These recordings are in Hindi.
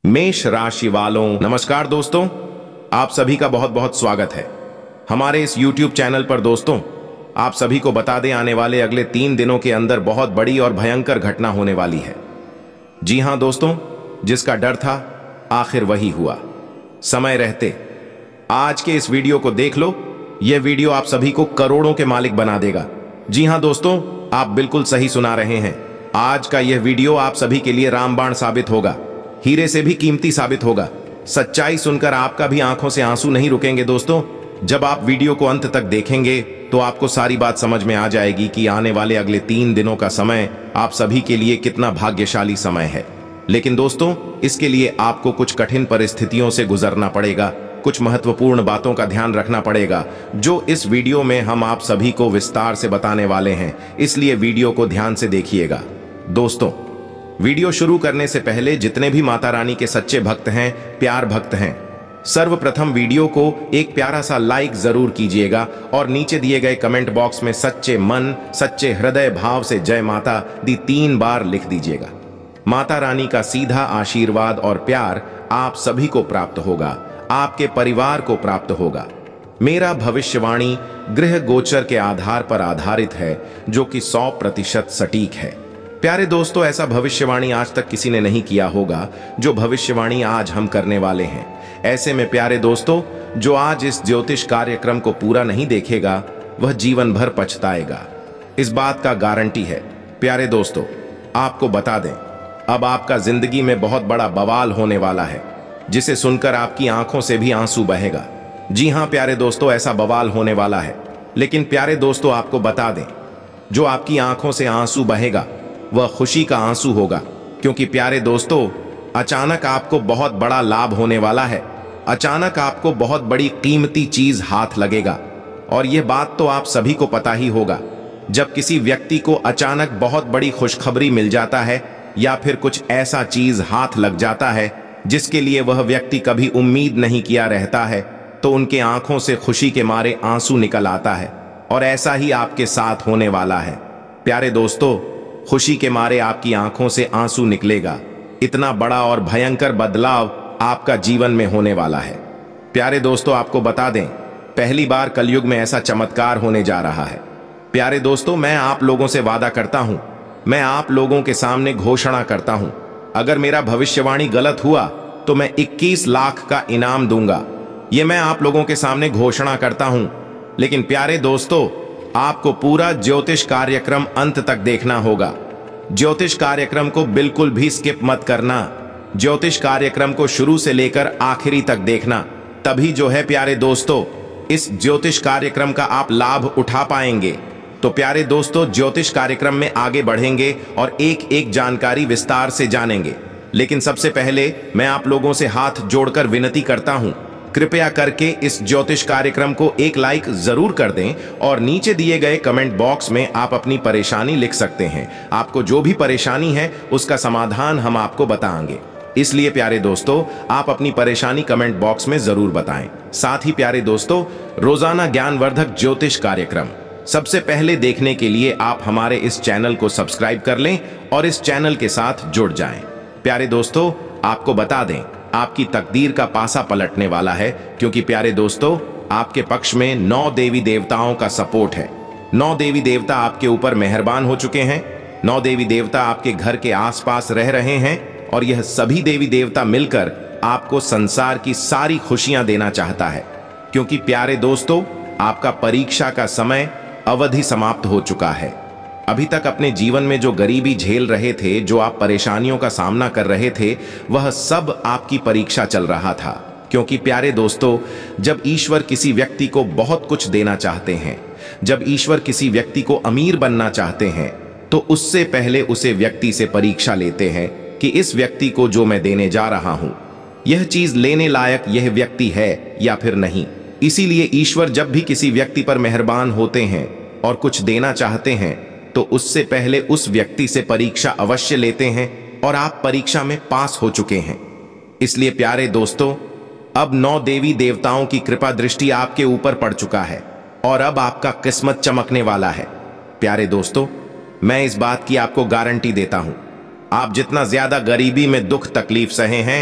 मेष राशि वालों नमस्कार दोस्तों, आप सभी का बहुत बहुत स्वागत है हमारे इस YouTube चैनल पर। दोस्तों, आप सभी को बता दें, आने वाले अगले 3 दिनों के अंदर बहुत बड़ी और भयंकर घटना होने वाली है। जी हां दोस्तों, जिसका डर था आखिर वही हुआ। समय रहते आज के इस वीडियो को देख लो। यह वीडियो आप सभी को करोड़ों के मालिक बना देगा। जी हां दोस्तों, आप बिल्कुल सही सुना रहे हैं। आज का यह वीडियो आप सभी के लिए रामबाण साबित होगा, हीरे से भी कीमती साबित होगा। सच्चाई सुनकर आपका भी आंखों से आंसू नहीं रुकेंगे। दोस्तों, जब आप वीडियो को अंत तक देखेंगे तो आपको सारी बात समझ में आ जाएगी कि आने वाले अगले 3 दिनों का समय आप सभी के लिए कितना भाग्यशाली समय है। लेकिन दोस्तों, इसके लिए आपको कुछ कठिन परिस्थितियों से गुजरना पड़ेगा, कुछ महत्वपूर्ण बातों का ध्यान रखना पड़ेगा, जो इस वीडियो में हम आप सभी को विस्तार से बताने वाले हैं। इसलिए वीडियो को ध्यान से देखिएगा। दोस्तों, वीडियो शुरू करने से पहले जितने भी माता रानी के सच्चे भक्त हैं, प्यार भक्त हैं, सर्वप्रथम वीडियो को एक प्यारा सा लाइक जरूर कीजिएगा और नीचे दिए गए कमेंट बॉक्स में सच्चे मन, सच्चे हृदय भाव से जय माता दी 3 बार लिख दीजिएगा। माता रानी का सीधा आशीर्वाद और प्यार आप सभी को प्राप्त होगा, आपके परिवार को प्राप्त होगा। मेरा भविष्यवाणी गृह गोचर के आधार पर आधारित है, जो कि 100% सटीक है। प्यारे दोस्तों, ऐसा भविष्यवाणी आज तक किसी ने नहीं किया होगा जो भविष्यवाणी आज हम करने वाले हैं। ऐसे में प्यारे दोस्तों, जो आज इस ज्योतिष कार्यक्रम को पूरा नहीं देखेगा वह जीवन भर पछताएगा, इस बात का गारंटी है। प्यारे दोस्तों, आपको बता दें, अब आपका जिंदगी में बहुत बड़ा बवाल होने वाला है, जिसे सुनकर आपकी आंखों से भी आंसू बहेगा। जी हां प्यारे दोस्तों, ऐसा बवाल होने वाला है। लेकिन प्यारे दोस्तों, आपको बता दें, जो आपकी आंखों से आंसू बहेगा वह खुशी का आंसू होगा, क्योंकि प्यारे दोस्तों, अचानक आपको बहुत बड़ा लाभ होने वाला है। अचानक आपको बहुत बड़ी कीमती चीज हाथ लगेगा। और यह बात तो आप सभी को पता ही होगा, जब किसी व्यक्ति को अचानक बहुत बड़ी खुशखबरी मिल जाता है या फिर कुछ ऐसा चीज हाथ लग जाता है जिसके लिए वह व्यक्ति कभी उम्मीद नहीं किया रहता है, तो उनके आंखों से खुशी के मारे आंसू निकल आता है। और ऐसा ही आपके साथ होने वाला है। प्यारे दोस्तों, खुशी के मारे आपकी आंखों से आंसू निकलेगा। इतना बड़ा और भयंकर बदलाव आपका जीवन में होने वाला है। प्यारे दोस्तों, आपको बता दें, पहली बार कलयुग में ऐसा चमत्कार होने जा रहा है। प्यारे दोस्तों, मैं आप लोगों से वादा करता हूं, मैं आप लोगों के सामने घोषणा करता हूं, अगर मेरा भविष्यवाणी गलत हुआ तो मैं 21 लाख का इनाम दूंगा। यह मैं आप लोगों के सामने घोषणा करता हूं। लेकिन प्यारे दोस्तों, आपको पूरा ज्योतिष कार्यक्रम अंत तक देखना होगा। ज्योतिष कार्यक्रम को बिल्कुल भी स्किप मत करना। ज्योतिष कार्यक्रम को शुरू से लेकर आखिरी तक देखना, तभी जो है प्यारे दोस्तों, इस ज्योतिष कार्यक्रम का आप लाभ उठा पाएंगे। तो प्यारे दोस्तों, ज्योतिष कार्यक्रम में आगे बढ़ेंगे और एक एक जानकारी विस्तार से जानेंगे। लेकिन सबसे पहले मैं आप लोगों से हाथ जोड़कर विनती करता हूं, कृपया करके इस ज्योतिष कार्यक्रम को एक लाइक जरूर कर दें और नीचे दिए गए कमेंट बॉक्स में आप अपनी परेशानी लिख सकते हैं। आपको जो भी परेशानी है उसका समाधान हम आपको बताएंगे। इसलिए प्यारे दोस्तों, आप अपनी परेशानी कमेंट बॉक्स में जरूर बताएं। साथ ही प्यारे दोस्तों, रोजाना ज्ञानवर्धक ज्योतिष कार्यक्रम सबसे पहले देखने के लिए आप हमारे इस चैनल को सब्सक्राइब कर लें और इस चैनल के साथ जुड़ जाएं। प्यारे दोस्तों, आपको बता दें, आपकी तकदीर का पासा पलटने वाला है, क्योंकि प्यारे दोस्तों, आपके पक्ष में 9 देवी देवताओं का सपोर्ट है। 9 देवी देवता आपके ऊपर मेहरबान हो चुके हैं। 9 देवी देवता आपके घर के आसपास रह रहे हैं और यह सभी देवी देवता मिलकर आपको संसार की सारी खुशियां देना चाहता है। क्योंकि प्यारे दोस्तों, आपका परीक्षा का समय अवधि समाप्त हो चुका है। अभी तक अपने जीवन में जो गरीबी झेल रहे थे, जो आप परेशानियों का सामना कर रहे थे, वह सब आपकी परीक्षा चल रहा था। क्योंकि प्यारे दोस्तों, जब ईश्वर किसी व्यक्ति को बहुत कुछ देना चाहते हैं, जब ईश्वर किसी व्यक्ति को अमीर बनना चाहते हैं, तो उससे पहले उसे व्यक्ति से परीक्षा लेते हैं कि इस व्यक्ति को जो मैं देने जा रहा हूं, यह चीज लेने लायक यह व्यक्ति है या फिर नहीं। इसीलिए ईश्वर जब भी किसी व्यक्ति पर मेहरबान होते हैं और कुछ देना चाहते हैं, तो उससे पहले उस व्यक्ति से परीक्षा अवश्य लेते हैं और आप परीक्षा में पास हो चुके हैं। इसलिए प्यारे दोस्तों, अब 9 देवी देवताओं की कृपा दृष्टि आपके ऊपर पड़ चुका है और अब आपका किस्मत चमकने वाला है। प्यारे दोस्तों, मैं इस बात की आपको गारंटी देता हूं, आप जितना ज्यादा गरीबी में दुख तकलीफ सहे हैं,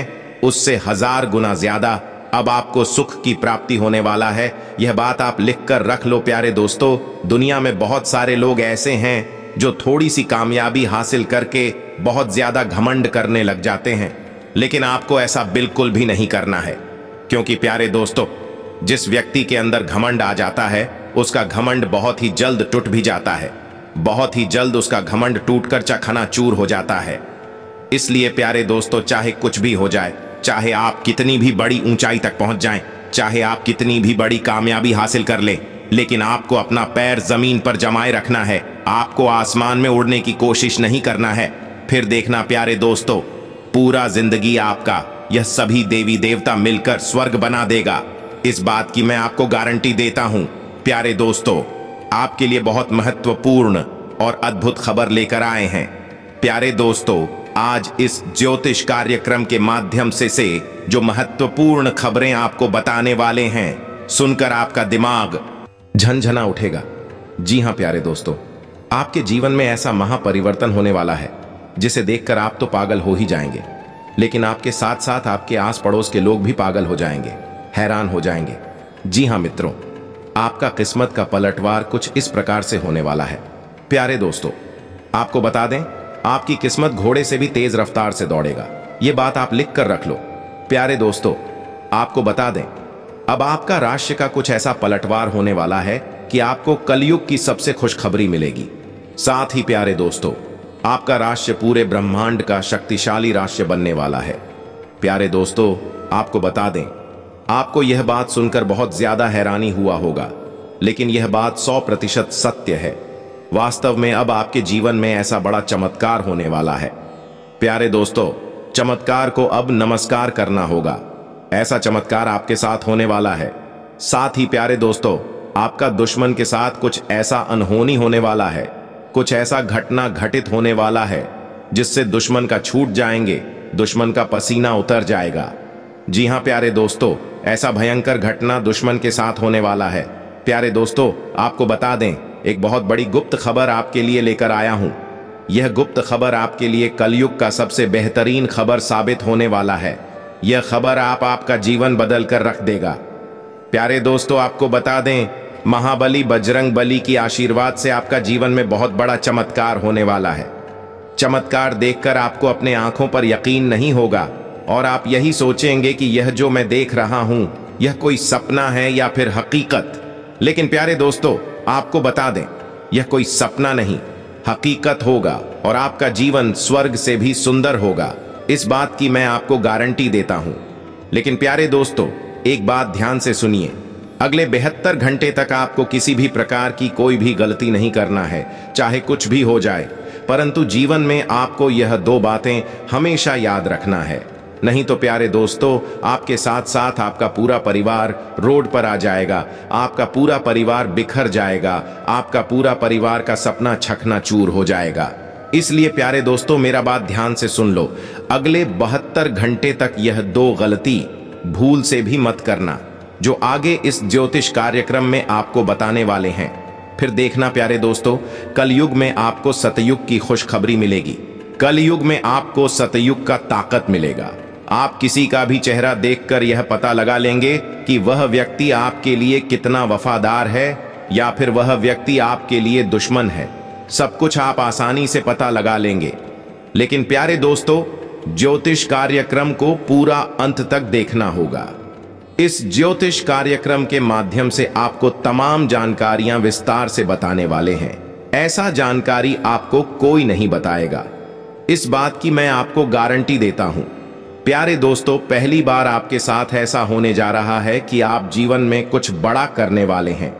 उससे 1000 गुना ज्यादा अब आपको सुख की प्राप्ति होने वाला है। यह बात आप लिखकर रख लो प्यारे दोस्तों। दुनिया में बहुत सारे लोग ऐसे हैं जो थोड़ी सी कामयाबी हासिल करके बहुत ज्यादा घमंड करने लग जाते हैं, लेकिन आपको ऐसा बिल्कुल भी नहीं करना है। क्योंकि प्यारे दोस्तों, जिस व्यक्ति के अंदर घमंड आ जाता है उसका घमंड बहुत ही जल्द टूट भी जाता है। बहुत ही जल्द उसका घमंड टूटकर चकनाचूर हो जाता है। इसलिए प्यारे दोस्तों, चाहे कुछ भी हो जाए, चाहे आप कितनी भी बड़ी ऊंचाई तक पहुंच जाएं, चाहे आप कितनी भी बड़ी कामयाबी हासिल कर लें, लेकिन आपको अपना पैर जमीन पर जमाए रखना है। आपको आसमान में उड़ने की कोशिश नहीं करना है। फिर देखना प्यारे दोस्तों, पूरा जिंदगी आपका यह सभी देवी देवता मिलकर स्वर्ग बना देगा। इस बात की मैं आपको गारंटी देता हूं। प्यारे दोस्तों, आपके लिए बहुत महत्वपूर्ण और अद्भुत खबर लेकर आए हैं। प्यारे दोस्तों, आज इस ज्योतिष कार्यक्रम के माध्यम से जो महत्वपूर्ण खबरें आपको बताने वाले हैं, सुनकर आपका दिमाग झनझना उठेगा। जी हां प्यारे दोस्तों, आपके जीवन में ऐसा महापरिवर्तन होने वाला है जिसे देखकर आप तो पागल हो ही जाएंगे, लेकिन आपके साथ साथ आपके आस पड़ोस के लोग भी पागल हो जाएंगे, हैरान हो जाएंगे। जी हां मित्रों, आपका किस्मत का पलटवार कुछ इस प्रकार से होने वाला है। प्यारे दोस्तों, आपको बता दें, आपकी किस्मत घोड़े से भी तेज रफ्तार से दौड़ेगा। यह बात आप लिख कर रख लो। प्यारे दोस्तों, आपको बता दें, अब आपका राशि का कुछ ऐसा पलटवार होने वाला है कि आपको कलयुग की सबसे खुशखबरी मिलेगी। साथ ही प्यारे दोस्तों, आपका राशि पूरे ब्रह्मांड का शक्तिशाली राशि बनने वाला है। प्यारे दोस्तों, आपको बता दें, आपको यह बात सुनकर बहुत ज्यादा हैरानी हुआ होगा, लेकिन यह बात 100% सत्य है। वास्तव में अब आपके जीवन में ऐसा बड़ा चमत्कार होने वाला है। प्यारे दोस्तों, चमत्कार को अब नमस्कार करना होगा। ऐसा चमत्कार आपके साथ होने वाला है। साथ ही प्यारे दोस्तों, आपका दुश्मन के साथ कुछ ऐसा अनहोनी होने वाला है, कुछ ऐसा घटना घटित होने वाला है जिससे दुश्मन का छूट जाएंगे, दुश्मन का पसीना उतर जाएगा। जी हां प्यारे दोस्तों, ऐसा भयंकर घटना दुश्मन के साथ होने वाला है। प्यारे दोस्तों, आपको बता दें, एक बहुत बड़ी गुप्त खबर आपके लिए लेकर आया हूं। यह गुप्त खबर आपके लिए कलयुग का सबसे बेहतरीन खबर साबित होने वाला है। यह खबर आपका जीवन बदल कर रख देगा। प्यारे दोस्तों, आपको बता दें, महाबली बजरंग बली की आशीर्वाद से आपका जीवन में बहुत बड़ा चमत्कार होने वाला है। चमत्कार देखकर आपको अपने आंखों पर यकीन नहीं होगा और आप यही सोचेंगे कि यह जो मैं देख रहा हूं, यह कोई सपना है या फिर हकीकत। लेकिन प्यारे दोस्तों, आपको बता दें, यह कोई सपना नहीं, हकीकत होगा और आपका जीवन स्वर्ग से भी सुंदर होगा। इस बात की मैं आपको गारंटी देता हूं। लेकिन प्यारे दोस्तों, एक बात ध्यान से सुनिए। अगले 72 घंटे तक आपको किसी भी प्रकार की कोई भी गलती नहीं करना है, चाहे कुछ भी हो जाए। परंतु जीवन में आपको यह 2 बातें हमेशा याद रखना है, नहीं तो प्यारे दोस्तों, आपके साथ साथ आपका पूरा परिवार रोड पर आ जाएगा, आपका पूरा परिवार बिखर जाएगा, आपका पूरा परिवार का सपना चकनाचूर हो जाएगा। इसलिए प्यारे दोस्तों, मेरा बात ध्यान से सुन लो। अगले 72 घंटे तक यह 2 गलती भूल से भी मत करना, जो आगे इस ज्योतिष कार्यक्रम में आपको बताने वाले हैं। फिर देखना प्यारे दोस्तों, कलयुग में आपको सतयुग की खुशखबरी मिलेगी। कलयुग में आपको सतयुग का ताकत मिलेगा। आप किसी का भी चेहरा देखकर यह पता लगा लेंगे कि वह व्यक्ति आपके लिए कितना वफादार है या फिर वह व्यक्ति आपके लिए दुश्मन है। सब कुछ आप आसानी से पता लगा लेंगे। लेकिन प्यारे दोस्तों, ज्योतिष कार्यक्रम को पूरा अंत तक देखना होगा। इस ज्योतिष कार्यक्रम के माध्यम से आपको तमाम जानकारियां विस्तार से बताने वाले हैं। ऐसा जानकारी आपको कोई नहीं बताएगा, इस बात की मैं आपको गारंटी देता हूं। प्यारे दोस्तों, पहली बार आपके साथ ऐसा होने जा रहा है कि आप जीवन में कुछ बड़ा करने वाले हैं।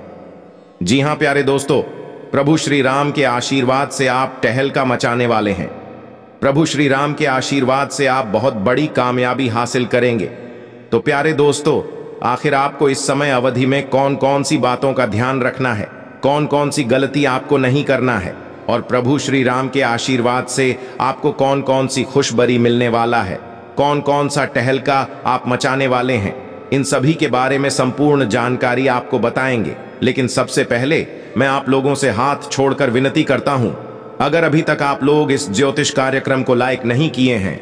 जी हां प्यारे दोस्तों, प्रभु श्री राम के आशीर्वाद से आप टहलका मचाने वाले हैं। प्रभु श्री राम के आशीर्वाद से आप बहुत बड़ी कामयाबी हासिल करेंगे। तो प्यारे दोस्तों, आखिर आपको इस समय अवधि में कौन कौन सी बातों का ध्यान रखना है, कौन कौन सी गलती आपको नहीं करना है, और प्रभु श्री राम के आशीर्वाद से आपको कौन कौन सी खुशबरी मिलने वाला है, कौन कौन सा टहलका आप मचाने वाले हैं, इन सभी के बारे में संपूर्ण जानकारी आपको बताएंगे। लेकिन सबसे पहले मैं आप लोगों से हाथ छोड़कर विनती करता हूं, अगर अभी तक आप लोग इस ज्योतिष कार्यक्रम को लाइक नहीं किए हैं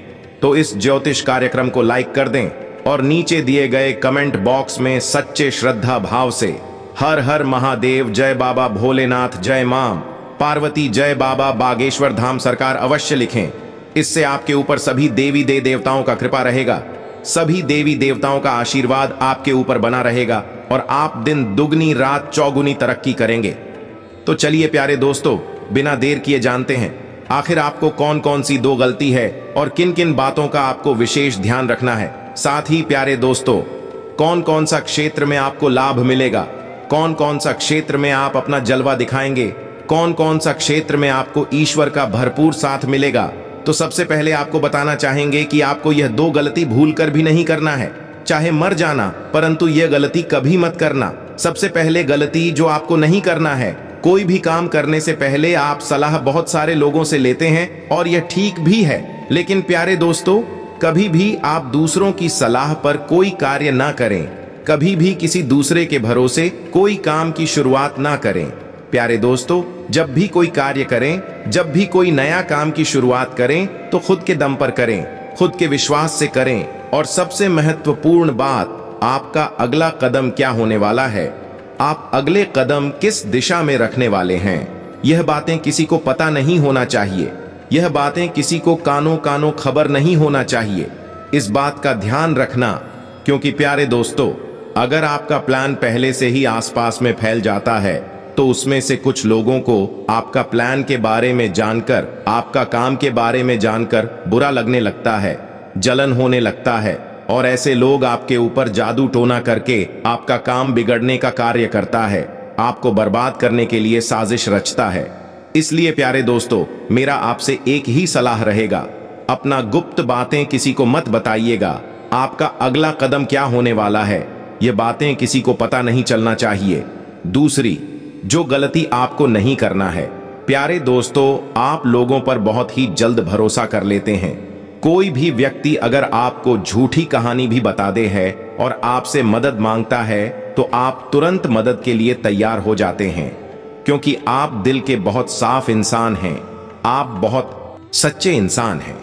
तो इस ज्योतिष कार्यक्रम को लाइक कर दें और नीचे दिए गए कमेंट बॉक्स में सच्चे श्रद्धा भाव से हर हर महादेव, जय बाबा भोलेनाथ, जय मां पार्वती, जय बाबा बागेश्वर धाम सरकार अवश्य लिखें। इससे आपके ऊपर सभी देवी देवताओं का कृपा रहेगा, सभी देवी देवताओं का आशीर्वाद आपके ऊपर बना रहेगा और आप दिन दुगनी रात चौगुनी तरक्की करेंगे। तो चलिए प्यारे दोस्तों, बिना देर किए जानते हैं आखिर आपको कौन कौन सी दो गलती है और किन किन बातों का आपको विशेष ध्यान रखना है। साथ ही प्यारे दोस्तों, कौन कौन सा क्षेत्र में आपको लाभ मिलेगा, कौन कौन सा क्षेत्र में आप अपना जलवा दिखाएंगे, कौन कौन सा क्षेत्र में आपको ईश्वर का भरपूर साथ मिलेगा। तो सबसे पहले आपको बताना चाहेंगे कि आपको यह दो गलती भूलकर भी नहीं करना है, चाहे मर जाना, परंतु यह गलती कभी मत करना। सबसे पहले गलती जो आपको नहीं करना है, कोई भी काम करने से पहले आप सलाह बहुत सारे लोगों से लेते हैं और यह ठीक भी है, लेकिन प्यारे दोस्तों कभी भी आप दूसरों की सलाह पर कोई कार्य ना करें, कभी भी किसी दूसरे के भरोसे कोई काम की शुरुआत ना करें। प्यारे दोस्तों, जब भी कोई कार्य करें, जब भी कोई नया काम की शुरुआत करें तो खुद के दम पर करें, खुद के विश्वास से करें। और सबसे महत्वपूर्ण बात, आपका अगला कदम क्या होने वाला है, आप अगले कदम किस दिशा में रखने वाले हैं, यह बातें किसी को पता नहीं होना चाहिए, यह बातें किसी को कानों कानों खबर नहीं होना चाहिए। इस बात का ध्यान रखना, क्योंकि प्यारे दोस्तों अगर आपका प्लान पहले से ही आसपास में फैल जाता है तो उसमें से कुछ लोगों को आपका प्लान के बारे में जानकर, आपका काम के बारे में जानकर बुरा लगने लगता है, जलन होने लगता है और ऐसे लोग आपके ऊपर जादू टोना करके आपका काम बिगड़ने का कार्य करता है, आपको बर्बाद करने के लिए साजिश रचता है। इसलिए प्यारे दोस्तों मेरा आपसे एक ही सलाह रहेगा, अपना गुप्त बातें किसी को मत बताइएगा। आपका अगला कदम क्या होने वाला है ये बातें किसी को पता नहीं चलना चाहिए। दूसरी जो गलती आपको नहीं करना है, प्यारे दोस्तों आप लोगों पर बहुत ही जल्द भरोसा कर लेते हैं। कोई भी व्यक्ति अगर आपको झूठी कहानी भी बता दे है और आपसे मदद मांगता है तो आप तुरंत मदद के लिए तैयार हो जाते हैं, क्योंकि आप दिल के बहुत साफ इंसान हैं, आप बहुत सच्चे इंसान हैं,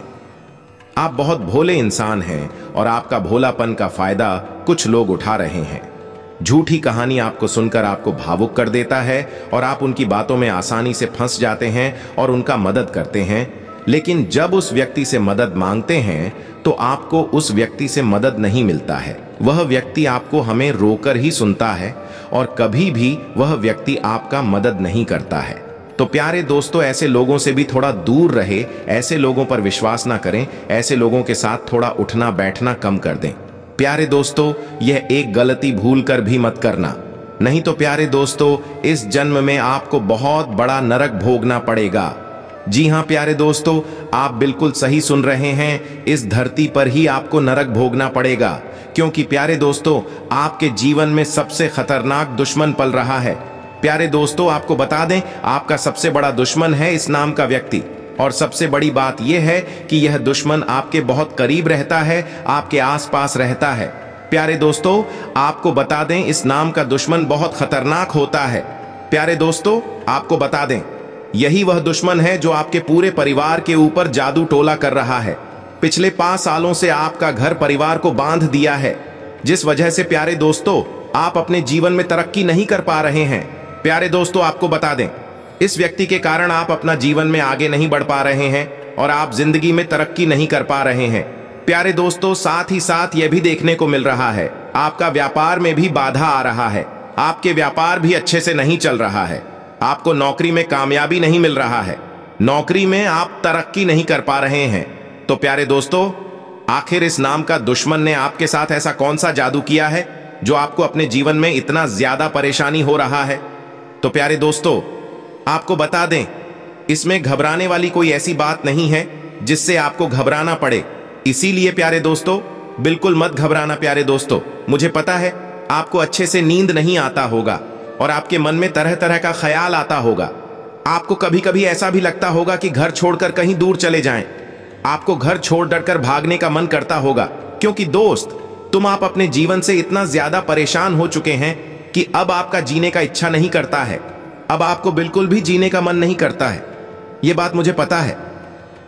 आप बहुत भोले इंसान हैं और आपका भोलापन का फायदा कुछ लोग उठा रहे हैं। झूठी कहानी आपको सुनकर आपको भावुक कर देता है और आप उनकी बातों में आसानी से फंस जाते हैं और उनका मदद करते हैं। लेकिन जब उस व्यक्ति से मदद मांगते हैं तो आपको उस व्यक्ति से मदद नहीं मिलता है, वह व्यक्ति आपको हमें रोकर ही सुनता है और कभी भी वह व्यक्ति आपका मदद नहीं करता है। तो प्यारे दोस्तों ऐसे लोगों से भी थोड़ा दूर रहे, ऐसे लोगों पर विश्वास ना करें, ऐसे लोगों के साथ थोड़ा उठना बैठना कम कर दें। प्यारे दोस्तों यह एक गलती भूल कर भी मत करना, नहीं तो प्यारे दोस्तों इस जन्म में आपको बहुत बड़ा नरक भोगना पड़ेगा। जी हां प्यारे दोस्तों, आप बिल्कुल सही सुन रहे हैं, इस धरती पर ही आपको नरक भोगना पड़ेगा, क्योंकि प्यारे दोस्तों आपके जीवन में सबसे खतरनाक दुश्मन पल रहा है। प्यारे दोस्तों आपको बता दें, आपका सबसे बड़ा दुश्मन है इस नाम का व्यक्ति, और सबसे बड़ी बात यह है कि यह दुश्मन आपके बहुत करीब रहता है, आपके आसपास रहता है। प्यारे दोस्तों आपको बता दें, इस नाम का दुश्मन बहुत खतरनाक होता है। प्यारे दोस्तों आपको बता दें, यही वह दुश्मन है जो आपके पूरे परिवार के ऊपर जादू टोला कर रहा है। पिछले 5 सालों से आपका घर परिवार को बांध दिया है, जिस वजह से प्यारे दोस्तों आप अपने जीवन में तरक्की नहीं कर पा रहे हैं। प्यारे दोस्तों आपको बता दें, इस व्यक्ति के कारण आप अपना जीवन में आगे नहीं बढ़ पा रहे हैं और आप जिंदगी में तरक्की नहीं कर पा रहे हैं। प्यारे दोस्तों साथ ही साथ यह भी देखने को मिल रहा है, आपका व्यापार में भी बाधा आ रहा है, आपके व्यापार भी अच्छे से नहीं चल रहा है, आपको नौकरी में कामयाबी नहीं मिल रहा है, नौकरी में आप तरक्की नहीं कर पा रहे हैं। तो प्यारे दोस्तों आखिर इस नाम का दुश्मन ने आपके साथ ऐसा कौन सा जादू किया है जो आपको अपने जीवन में इतना ज्यादा परेशानी हो रहा है। तो प्यारे दोस्तों आपको बता दें, इसमें घबराने वाली कोई ऐसी बात नहीं है जिससे आपको घबराना पड़े। इसीलिए प्यारे दोस्तों बिल्कुल मत घबराना। प्यारे दोस्तों मुझे पता है आपको अच्छे से नींद नहीं आता होगा और आपके मन में तरह तरह का ख्याल आता होगा। आपको कभी कभी ऐसा भी लगता होगा कि घर छोड़कर कहीं दूर चले जाएं। आपको घर छोड़ डरकर भागने का मन करता होगा, क्योंकि दोस्त तुम आप अपने जीवन से इतना ज्यादा परेशान हो चुके हैं कि अब आपका जीने का इच्छा नहीं करता है, अब आपको बिल्कुल भी जीने का मन नहीं करता है। यह बात मुझे पता है,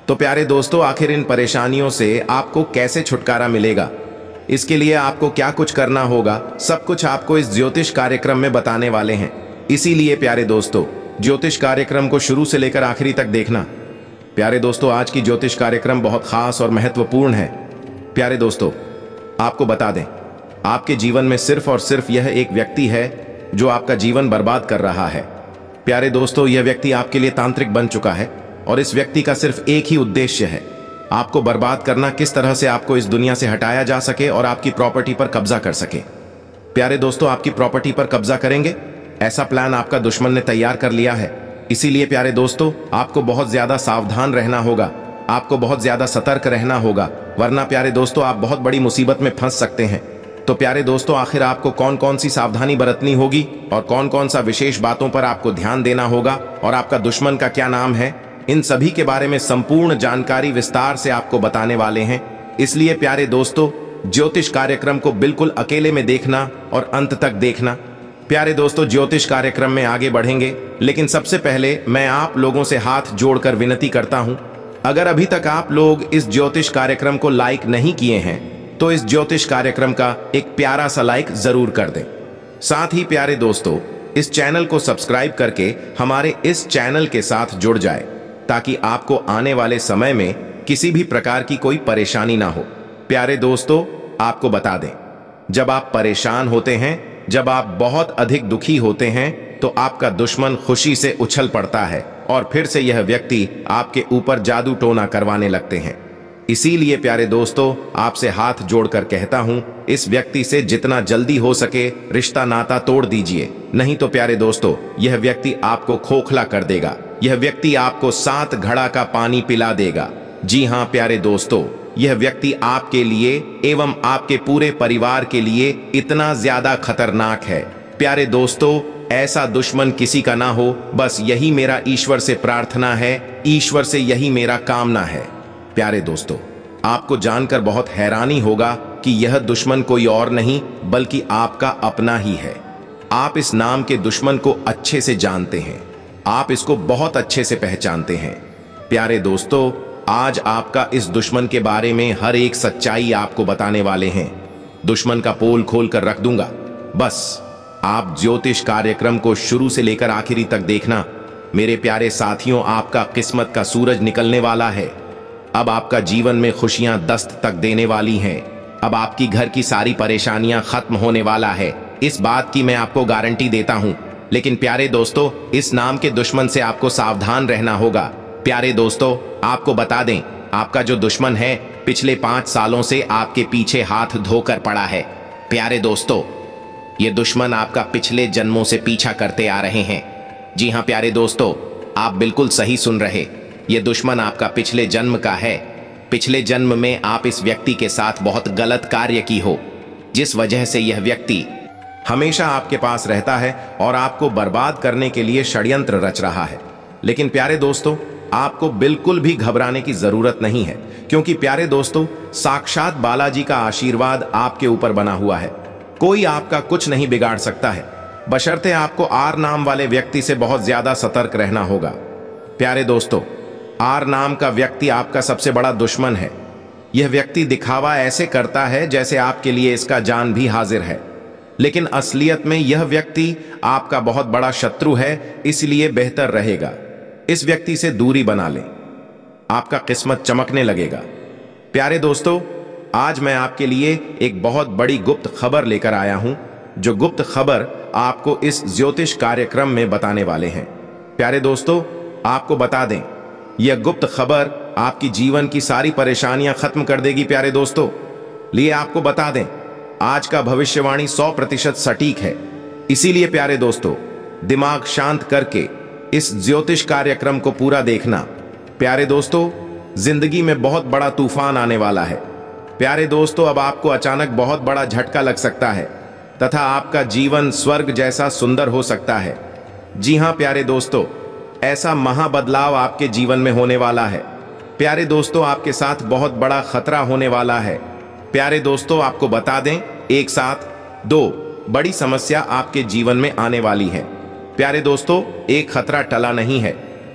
तो प्यारे दोस्तों, आखिर इन परेशानियों से आपको कैसे छुटकारा मिलेगा, इसके लिए आपको क्या कुछ करना होगा, सब कुछ आपको इस ज्योतिष कार्यक्रम में बताने वाले हैं। इसीलिए प्यारे दोस्तों, ज्योतिष कार्यक्रम को शुरू से लेकर आखिरी तक देखना। प्यारे दोस्तों, आज की ज्योतिष कार्यक्रम बहुत खास और महत्वपूर्ण है। प्यारे दोस्तों, आपको बता दें, आपके जीवन में सिर्फ और सिर्फ यह एक व्यक्ति है जो आपका जीवन बर्बाद कर रहा है। प्यारे दोस्तों, यह व्यक्ति आपके लिए तांत्रिक बन चुका है और इस व्यक्ति का सिर्फ एक ही उद्देश्य है, आपको बर्बाद करना, किस तरह से आपको इस दुनिया से हटाया जा सके और आपकी प्रॉपर्टी पर कब्जा कर सके। प्यारे दोस्तों, आपकी प्रॉपर्टी पर कब्जा करेंगे, ऐसा प्लान आपका दुश्मन ने तैयार कर लिया है। इसीलिए प्यारे दोस्तों, आपको बहुत ज्यादा सावधान रहना होगा, आपको बहुत ज्यादा सतर्क रहना होगा, वरना प्यारे दोस्तों आप बहुत बड़ी मुसीबत में फंस सकते हैं। तो प्यारे दोस्तों, आखिर आपको कौन कौन सी सावधानी बरतनी होगी और कौन कौन सा विशेष बातों पर आपको ध्यान देना होगा और आपका दुश्मन का क्या नाम है, इन सभी के बारे में संपूर्ण जानकारी विस्तार से आपको बताने वाले हैं। इसलिए प्यारे दोस्तों, ज्योतिष कार्यक्रम को बिल्कुल अकेले में देखना और अंत तक देखना। प्यारे दोस्तों, ज्योतिष कार्यक्रम में आगे बढ़ेंगे, लेकिन सबसे पहले मैं आप लोगों से हाथ जोड़कर विनती करता हूं, अगर अभी तक आप लोग इस ज्योतिष कार्यक्रम को लाइक नहीं किए हैं तो इस ज्योतिष कार्यक्रम का एक प्यारा सा लाइक जरूर कर दें। साथ ही प्यारे दोस्तों, इस चैनल को सब्सक्राइब करके हमारे इस चैनल के साथ जुड़ जाए, ताकि आपको आने वाले समय में किसी भी प्रकार की कोई परेशानी ना हो। प्यारे दोस्तों, आपको बता दें, जब आप परेशान होते हैं, जब आप बहुत अधिक दुखी होते हैं, तो आपका दुश्मन खुशी से उछल पड़ता है और फिर से यह व्यक्ति आपके ऊपर जादू टोना करवाने लगते हैं। इसीलिए प्यारे दोस्तों, आपसे हाथ जोड़कर कहता हूं, इस व्यक्ति से जितना जल्दी हो सके रिश्ता नाता तोड़ दीजिए, नहीं तो प्यारे दोस्तों यह व्यक्ति आपको खोखला कर देगा, यह व्यक्ति आपको 7 घड़ा का पानी पिला देगा। जी हां प्यारे दोस्तों, यह व्यक्ति आपके लिए एवं आपके पूरे परिवार के लिए इतना ज्यादा खतरनाक है। प्यारे दोस्तों, ऐसा दुश्मन किसी का ना हो, बस यही मेरा ईश्वर से प्रार्थना है, ईश्वर से यही मेरा कामना है। प्यारे दोस्तों, आपको जानकर बहुत हैरानी होगा कि यह दुश्मन कोई और नहीं बल्कि आपका अपना ही है। आप इस नाम के दुश्मन को अच्छे से जानते हैं, आप इसको बहुत अच्छे से पहचानते हैं। प्यारे दोस्तों, आज आपका इस दुश्मन के बारे में हर एक सच्चाई आपको बताने वाले हैं। दुश्मन का पोल खोल कर रख दूंगा, बस आप ज्योतिष कार्यक्रम को शुरू से लेकर आखिरी तक देखना। मेरे प्यारे साथियों, आपका किस्मत का सूरज निकलने वाला है। अब आपका जीवन में खुशियां दस्त तक देने वाली हैं। अब आपकी घर की सारी परेशानियां खत्म होने वाला है, इस बात की मैं आपको गारंटी देता हूं। लेकिन प्यारे दोस्तों, इस नाम के दुश्मन से आपको सावधान रहना होगा। प्यारे दोस्तों, आपको बता दें, आपका जो दुश्मन है पिछले 5 सालों से आपके पीछे हाथ धोकर पड़ा है। प्यारे दोस्तों, ये दुश्मन आपका पिछले जन्मों से पीछा करते आ रहे हैं। जी हां प्यारे दोस्तों, आप बिल्कुल सही सुन रहे, ये दुश्मन आपका पिछले जन्म का है। पिछले जन्म में आप इस व्यक्ति के साथ बहुत गलत कार्य की हो, जिस वजह से यह व्यक्ति हमेशा आपके पास रहता है और आपको बर्बाद करने के लिए षड्यंत्र रच रहा है। लेकिन प्यारे दोस्तों, आपको बिल्कुल भी घबराने की जरूरत नहीं है, क्योंकि प्यारे दोस्तों, साक्षात बालाजी का आशीर्वाद आपके ऊपर बना हुआ है। कोई आपका कुछ नहीं बिगाड़ सकता है, बशर्ते आपको आर नाम वाले व्यक्ति से बहुत ज्यादा सतर्क रहना होगा। प्यारे दोस्तों, आर नाम का व्यक्ति आपका सबसे बड़ा दुश्मन है। यह व्यक्ति दिखावा ऐसे करता है जैसे आपके लिए इसका जान भी हाजिर है, लेकिन असलियत में यह व्यक्ति आपका बहुत बड़ा शत्रु है। इसलिए बेहतर रहेगा इस व्यक्ति से दूरी बना लें, आपका किस्मत चमकने लगेगा। प्यारे दोस्तों, आज मैं आपके लिए एक बहुत बड़ी गुप्त खबर लेकर आया हूं, जो गुप्त खबर आपको इस ज्योतिष कार्यक्रम में बताने वाले हैं। प्यारे दोस्तों, आपको बता दें, यह गुप्त खबर आपकी जीवन की सारी परेशानियां खत्म कर देगी। प्यारे दोस्तों, लिए आपको बता दें, आज का भविष्यवाणी 100% सटीक है। इसीलिए प्यारे दोस्तों, दिमाग शांत करके इस ज्योतिष कार्यक्रम को पूरा देखना। प्यारे दोस्तों, जिंदगी में बहुत बड़ा तूफान आने वाला है। प्यारे दोस्तों, अब आपको अचानक बहुत बड़ा झटका लग सकता है तथा आपका जीवन स्वर्ग जैसा सुंदर हो सकता है। जी हां प्यारे दोस्तों, ऐसा महाबदलाव आपके जीवन में होने वाला है। प्यारे दोस्तों, आपके साथ बहुत बड़ा खतरा होने वाला है। प्यारे दोस्तों, आपको बता दें, एक साथ 2 बड़ी समस्या आपके जीवन में आने वाली है। प्यारे दोस्तों, एक खतरा टला नहीं है,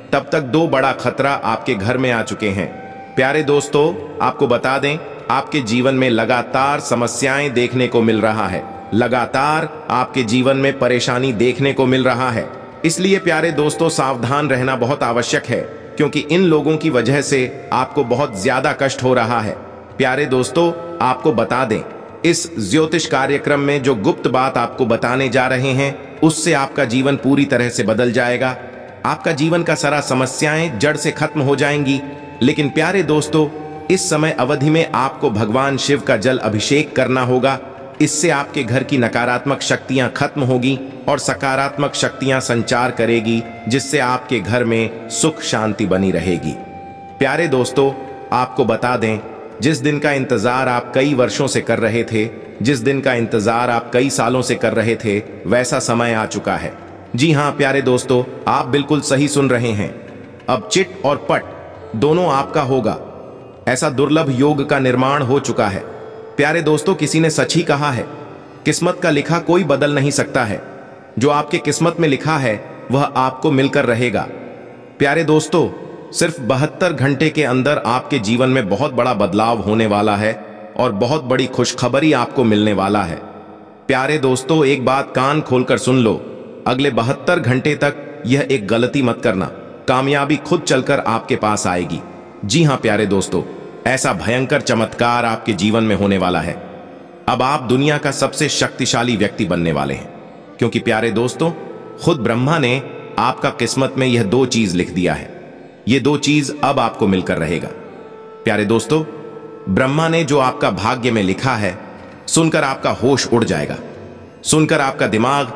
तब तक दो बड़ा खतरा आपके घर में आ चुके हैं। प्यारे दोस्तों, आपको बता दें, आपके जीवन में लगातार समस्याएं देखने को मिल रहा है। लगातार आपके जीवन में परेशानी देखने को मिल रहा है। इसलिए प्यारे दोस्तों, सावधान रहना बहुत आवश्यक है, क्योंकि इन लोगों की वजह से आपको बहुत ज्यादा कष्ट हो रहा है। प्यारे दोस्तों, आपको बता दें, इस ज्योतिष कार्यक्रम में जो गुप्त बात आपको बताने जा रहे हैं, उससे आपका जीवन पूरी तरह से बदल जाएगा। आपका जीवन का सारा समस्याएं जड़ से खत्म हो जाएंगी। लेकिन प्यारे दोस्तों, इस समय अवधि में आपको भगवान शिव का जल अभिषेक करना होगा। इससे आपके घर की नकारात्मक शक्तियां खत्म होगी और सकारात्मक शक्तियां संचार करेगी, जिससे आपके घर में सुख शांति बनी रहेगी। प्यारे दोस्तों, आपको बता दें, जिस दिन का इंतजार आप कई वर्षों से कर रहे थे, जिस दिन का इंतजार आप कई सालों से कर रहे थे, वैसा समय आ चुका है। जी हां प्यारे दोस्तों, आप बिल्कुल सही सुन रहे हैं। अब चिट और पट दोनों आपका होगा। ऐसा दुर्लभ योग का निर्माण हो चुका है। प्यारे दोस्तों, किसी ने सच ही कहा है, किस्मत का लिखा कोई बदल नहीं सकता है। जो आपके किस्मत में लिखा है वह आपको मिलकर रहेगा। प्यारे दोस्तों, सिर्फ 72 घंटे के अंदर आपके जीवन में बहुत बड़ा बदलाव होने वाला है और बहुत बड़ी खुशखबरी आपको मिलने वाला है। प्यारे दोस्तों, एक बात कान खोलकर सुन लो, अगले 72 घंटे तक यह एक गलती मत करना, कामयाबी खुद चलकर आपके पास आएगी। जी हां प्यारे दोस्तों, ऐसा भयंकर चमत्कार आपके जीवन में होने वाला है। अब आप दुनिया का सबसे शक्तिशाली व्यक्ति बनने वाले हैं, क्योंकि प्यारे दोस्तों, खुद ब्रह्मा ने आपका किस्मत में यह दो चीज लिख दिया है। ये दो चीज अब आपको मिलकर रहेगा। प्यारे दोस्तों, ब्रह्मा ने जो आपका भाग्य में लिखा है, सुनकर आपका होश उड़ जाएगा, सुनकर आपका दिमाग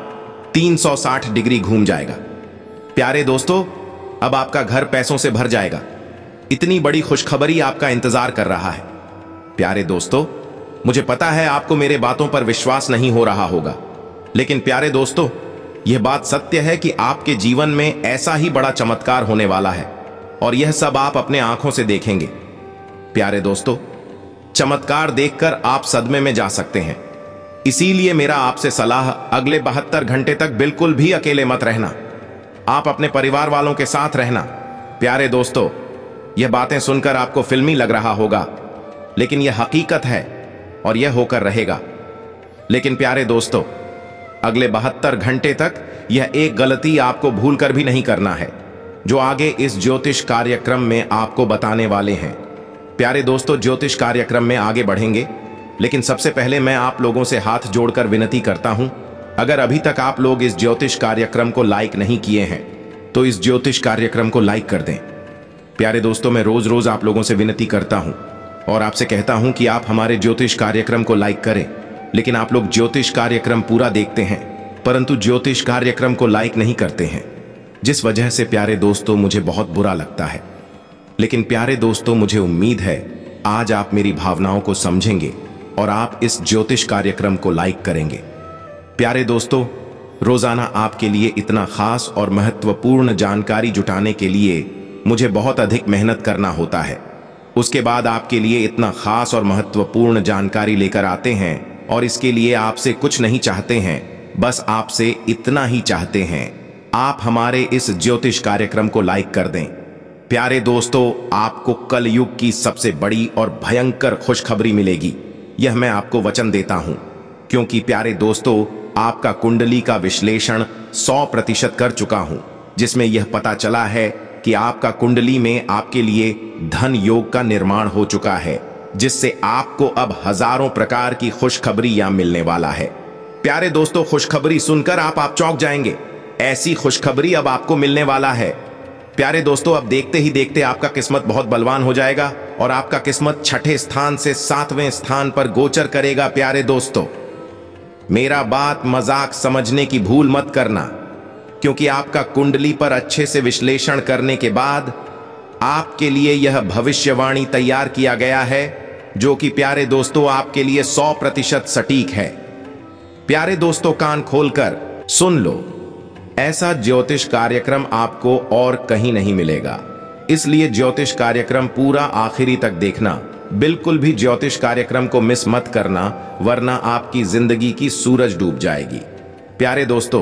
360 डिग्री घूम जाएगा। प्यारे दोस्तों, अब आपका घर पैसों से भर जाएगा। इतनी बड़ी खुशखबरी आपका इंतजार कर रहा है। प्यारे दोस्तों, मुझे पता है आपको मेरे बातों पर विश्वास नहीं हो रहा होगा, लेकिन प्यारे दोस्तों, यह बात सत्य है कि आपके जीवन में ऐसा ही बड़ा चमत्कार होने वाला है और यह सब आप अपने आंखों से देखेंगे। प्यारे दोस्तों, चमत्कार देखकर आप सदमे में जा सकते हैं। इसीलिए मेरा आपसे सलाह, अगले 72 घंटे तक बिल्कुल भी अकेले मत रहना। आप अपने परिवार वालों के साथ रहना। प्यारे दोस्तों, यह बातें सुनकर आपको फिल्मी लग रहा होगा, लेकिन यह हकीकत है और यह होकर रहेगा। लेकिन प्यारे दोस्तों, अगले 72 घंटे तक यह एक गलती आपको भूलकर भी नहीं करना है, जो आगे इस ज्योतिष कार्यक्रम में आपको बताने वाले हैं। प्यारे दोस्तों, ज्योतिष कार्यक्रम में आगे बढ़ेंगे, लेकिन सबसे पहले मैं आप लोगों से हाथ जोड़कर विनती करता हूं, अगर अभी तक आप लोग इस ज्योतिष कार्यक्रम को लाइक नहीं किए हैं, तो इस ज्योतिष कार्यक्रम को लाइक कर दें। प्यारे दोस्तों, मैं रोज रोज आप लोगों से विनती करता हूं और आपसे कहता हूं कि आप हमारे ज्योतिष कार्यक्रम को लाइक करें, लेकिन आप लोग ज्योतिष कार्यक्रम पूरा देखते हैं, परंतु ज्योतिष कार्यक्रम को लाइक नहीं करते हैं, जिस वजह से प्यारे दोस्तों मुझे बहुत बुरा लगता है। लेकिन प्यारे दोस्तों, मुझे उम्मीद है आज आप मेरी भावनाओं को समझेंगे और आप इस ज्योतिष कार्यक्रम को लाइक करेंगे। प्यारे दोस्तों, रोजाना आपके लिए इतना खास और महत्वपूर्ण जानकारी जुटाने के लिए मुझे बहुत अधिक मेहनत करना होता है। उसके बाद आपके लिए इतना खास और महत्वपूर्ण जानकारी लेकर आते हैं और इसके लिए आपसे कुछ नहीं चाहते हैं, बस आपसे इतना ही चाहते हैं, आप हमारे इस ज्योतिष कार्यक्रम को लाइक कर दें। प्यारे दोस्तों, आपको कलयुग की सबसे बड़ी और भयंकर खुशखबरी मिलेगी, यह मैं आपको वचन देता हूं, क्योंकि प्यारे दोस्तों, आपका कुंडली का विश्लेषण 100% कर चुका हूं, जिसमें यह पता चला है कि आपका कुंडली में आपके लिए धन योग का निर्माण हो चुका है, जिससे आपको अब हजारों प्रकार की खुशखबरियां मिलने वाला है। प्यारे दोस्तों, खुशखबरी सुनकर आप चौंक जाएंगे। ऐसी खुशखबरी अब आपको मिलने वाला है। प्यारे दोस्तों, अब देखते ही देखते आपका किस्मत बहुत बलवान हो जाएगा और आपका किस्मत 6ठे स्थान से 7वें स्थान पर गोचर करेगा। प्यारे दोस्तों, मेरा बात मजाक समझने की भूल मत करना, क्योंकि आपका कुंडली पर अच्छे से विश्लेषण करने के बाद आपके लिए यह भविष्यवाणी तैयार किया गया है, जो कि प्यारे दोस्तों आपके लिए 100% सटीक है। प्यारे दोस्तों, कान खोलकर सुन लो, ऐसा ज्योतिष कार्यक्रम आपको और कहीं नहीं मिलेगा, इसलिए ज्योतिष कार्यक्रम पूरा आखिरी तक देखना। बिल्कुल भी ज्योतिष कार्यक्रम को मिस मत करना, वरना आपकी जिंदगी की सूरज डूब जाएगी। प्यारे दोस्तों,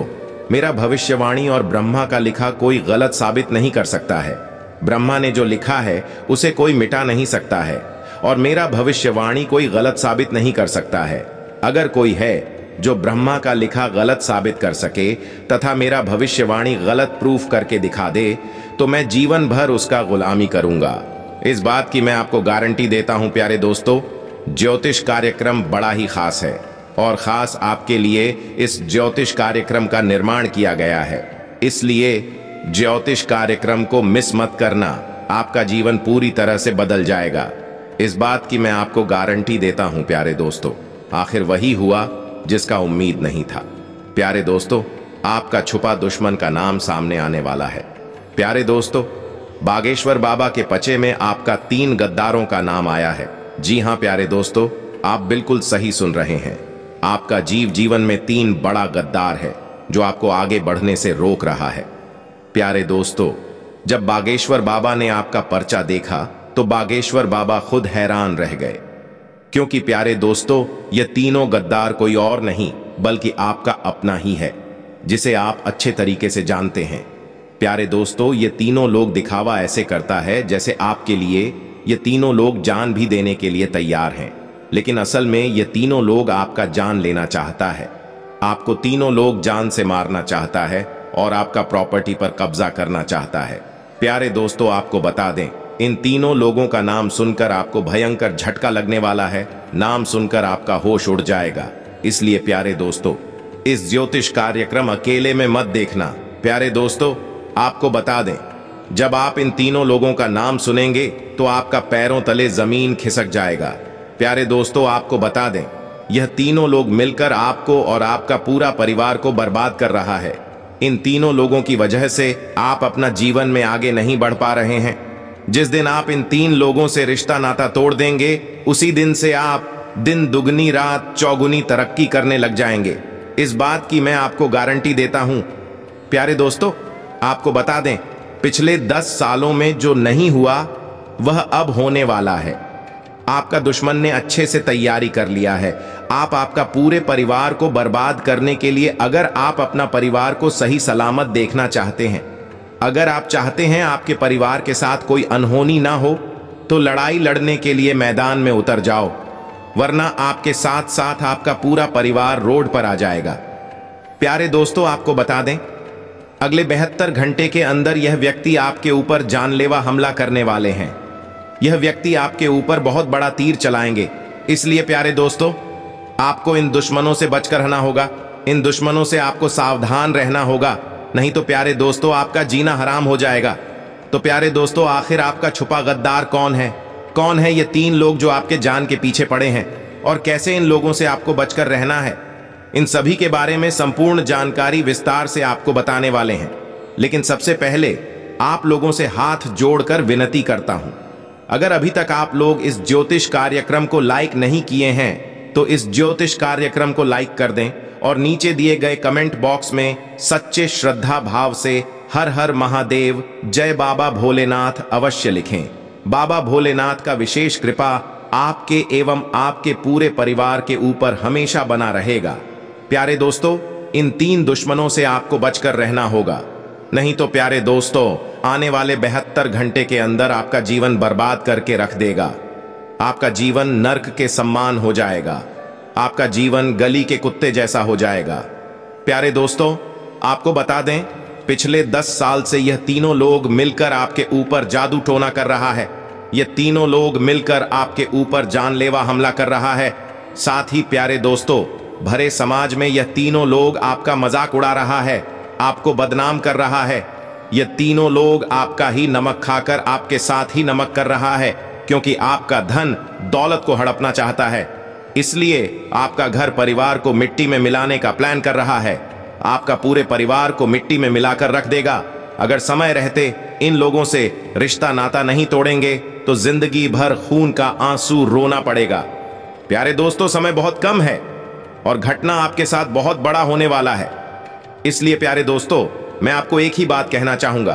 मेरा भविष्यवाणी और ब्रह्मा का लिखा कोई गलत साबित नहीं कर सकता है। ब्रह्मा ने जो लिखा है उसे कोई मिटा नहीं सकता है और मेरा भविष्यवाणी कोई गलत साबित नहीं कर सकता है। अगर कोई है जो ब्रह्मा का लिखा गलत साबित कर सके तथा मेरा भविष्यवाणी गलत प्रूफ करके दिखा दे तो मैं जीवन भर उसका गुलामी करूंगा। इस बात की मैं आपको गारंटी देता हूं प्यारे दोस्तों, ज्योतिष कार्यक्रम बड़ा ही खास है और खास आपके लिए इस ज्योतिष कार्यक्रम का निर्माण किया गया है। इसलिए ज्योतिष कार्यक्रम को मिस मत करना, आपका जीवन पूरी तरह से बदल जाएगा। इस बात की मैं आपको गारंटी देता हूं प्यारे दोस्तों। आखिर वही हुआ जिसका उम्मीद नहीं था। प्यारे दोस्तों, आपका छुपा दुश्मन का नाम सामने आने वाला है। प्यारे दोस्तों, बागेश्वर बाबा के पचे में आपका 3 गद्दारों का नाम आया है। जी हां प्यारे दोस्तों, आप बिल्कुल सही सुन रहे हैं। आपका जीवन में 3 बड़ा गद्दार है जो आपको आगे बढ़ने से रोक रहा है। प्यारे दोस्तों, जब बागेश्वर बाबा ने आपका पर्चा देखा तो बागेश्वर बाबा खुद हैरान रह गए, क्योंकि प्यारे दोस्तों ये तीनों गद्दार कोई और नहीं बल्कि आपका अपना ही है, जिसे आप अच्छे तरीके से जानते हैं। प्यारे दोस्तों, ये तीनों लोग दिखावा ऐसे करता है जैसे आपके लिए ये तीनों लोग जान भी देने के लिए तैयार हैं, लेकिन असल में ये तीनों लोग आपका जान लेना चाहता है। आपको तीनों लोग जान से मारना चाहता है और आपका प्रॉपर्टी पर कब्जा करना चाहता है। प्यारे दोस्तों, आपको बता दें, इन तीनों लोगों का नाम सुनकर आपको भयंकर झटका लगने वाला है। नाम सुनकर आपका होश उड़ जाएगा। इसलिए प्यारे दोस्तों, इस ज्योतिष कार्यक्रम अकेले में मत देखना। प्यारे दोस्तों, आपको बता दें, जब आप इन तीनों लोगों का नाम सुनेंगे तो आपका पैरों तले जमीन खिसक जाएगा। प्यारे दोस्तों, आपको बता दें, यह तीनों लोग मिलकर आपको और आपका पूरा परिवार को बर्बाद कर रहा है। इन तीनों लोगों की वजह से आप अपना जीवन में आगे नहीं बढ़ पा रहे हैं। जिस दिन आप इन 3 लोगों से रिश्ता नाता तोड़ देंगे, उसी दिन से आप दिन दुगनी रात चौगुनी तरक्की करने लग जाएंगे। इस बात की मैं आपको गारंटी देता हूं। प्यारे दोस्तों, आपको बता दें, पिछले 10 सालों में जो नहीं हुआ वह अब होने वाला है। आपका दुश्मन ने अच्छे से तैयारी कर लिया है। आपका पूरे परिवार को बर्बाद करने के लिए, अगर आप अपना परिवार को सही सलामत देखना चाहते हैं, अगर आप चाहते हैं आपके परिवार के साथ कोई अनहोनी ना हो, तो लड़ाई लड़ने के लिए मैदान में उतर जाओ, वरना आपके साथ साथ आपका पूरा परिवार रोड पर आ जाएगा। प्यारे दोस्तों, आपको बता दें, अगले 72 घंटे के अंदर यह व्यक्ति आपके ऊपर जानलेवा हमला करने वाले हैं। यह व्यक्ति आपके ऊपर बहुत बड़ा तीर चलाएंगे। इसलिए प्यारे दोस्तों, आपको इन दुश्मनों से बचकर रहना होगा। इन दुश्मनों से आपको सावधान रहना होगा, नहीं तो प्यारे दोस्तों आपका जीना हराम हो जाएगा। तो प्यारे दोस्तों, आखिर आपका छुपा गद्दार कौन है? कौन है ये 3 लोग जो आपके जान के पीछे पड़े हैं और कैसे इन लोगों से आपको बचकर रहना है? इन सभी के बारे में संपूर्ण जानकारी विस्तार से आपको बताने वाले हैं। लेकिन सबसे पहले आप लोगों से हाथ जोड़कर विनती करता हूं, अगर अभी तक आप लोग इस ज्योतिष कार्यक्रम को लाइक नहीं किए हैं तो इस ज्योतिष कार्यक्रम को लाइक कर दें और नीचे दिए गए कमेंट बॉक्स में सच्चे श्रद्धा भाव से हर हर महादेव, जय बाबा भोलेनाथ अवश्य लिखें। बाबा भोलेनाथ का विशेष कृपा आपके एवं आपके पूरे परिवार के ऊपर हमेशा बना रहेगा। प्यारे दोस्तों, इन 3 दुश्मनों से आपको बचकर रहना होगा, नहीं तो प्यारे दोस्तों आने वाले 72 घंटे के अंदर आपका जीवन बर्बाद करके रख देगा। आपका जीवन नर्क के समान हो जाएगा। आपका जीवन गली के कुत्ते जैसा हो जाएगा। प्यारे दोस्तों, आपको बता दें, पिछले 10 साल से यह तीनों लोग मिलकर आपके ऊपर जादू टोना कर रहा है। यह तीनों लोग मिलकर आपके ऊपर जानलेवा हमला कर रहा है। साथ ही प्यारे दोस्तों, भरे समाज में यह तीनों लोग आपका मजाक उड़ा रहा है, आपको बदनाम कर रहा है। यह तीनों लोग आपका ही नमक खाकर आपके साथ ही नमक कर रहा है, क्योंकि आपका धन दौलत को हड़पना चाहता है। इसलिए आपका घर परिवार को मिट्टी में मिलाने का प्लान कर रहा है। आपका पूरे परिवार को मिट्टी में मिलाकर रख देगा। अगर समय रहते इन लोगों से रिश्ता नाता नहीं तोड़ेंगे तो जिंदगी भर खून का आंसू रोना पड़ेगा। प्यारे दोस्तों, समय बहुत कम है और घटना आपके साथ बहुत बड़ा होने वाला है। इसलिए प्यारे दोस्तों, मैं आपको एक ही बात कहना चाहूंगा,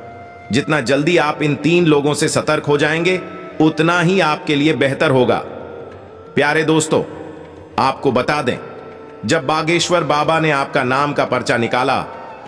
जितना जल्दी आप इन 3 लोगों से सतर्क हो जाएंगे उतना ही आपके लिए बेहतर होगा। प्यारे दोस्तों, आपको बता दें, जब बागेश्वर बाबा ने आपका नाम का पर्चा निकाला